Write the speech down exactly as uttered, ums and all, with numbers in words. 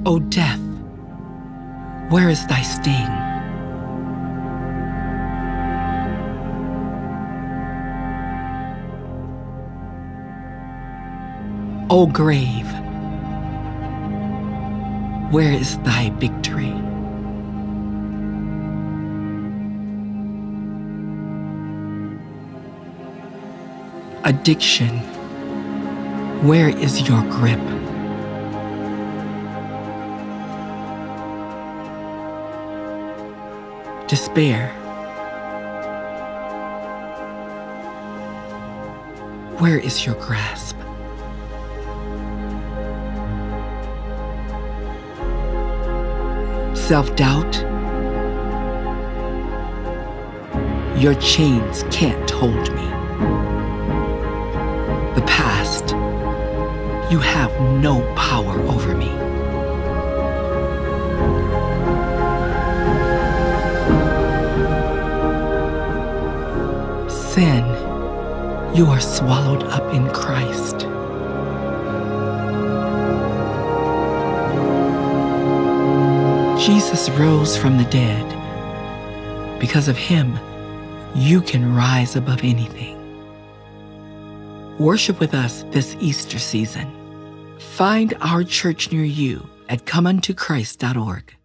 O death, where is thy sting? O grave, where is thy victory? Addiction, where is your grip? Despair, where is your grasp? Self-doubt, your chains can't hold me. The past, you have no power over me. Sin, you are swallowed up in Christ. Jesus rose from the dead. Because of him, you can rise above anything. Worship with us this Easter season. Find our church near you at come unto christ dot org.